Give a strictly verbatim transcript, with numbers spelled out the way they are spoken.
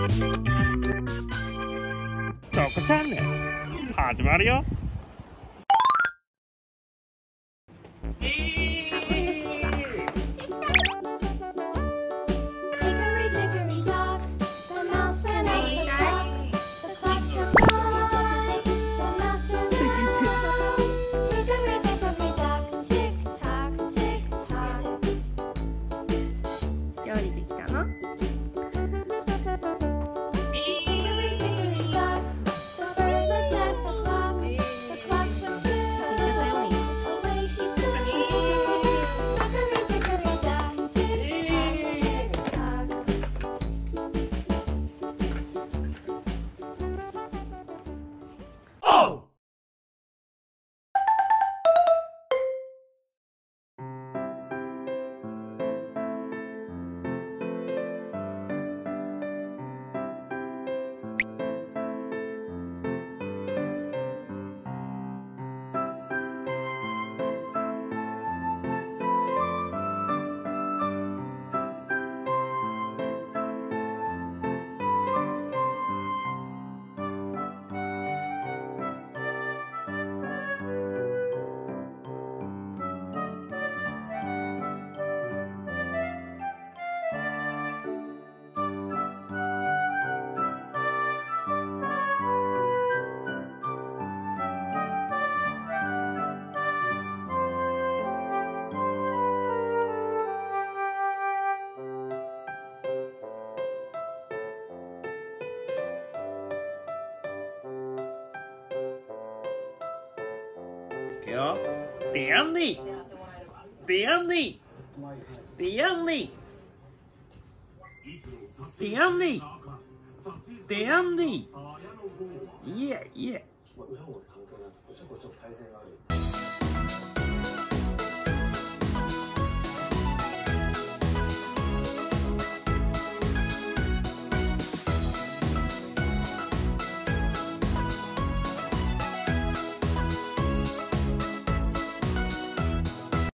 チョコチャンネル始まるよ。よ。ディアンディディアンディディアンディディアンディディアンディいえいえ。裏表関係なくごちゃごちゃサイズがある。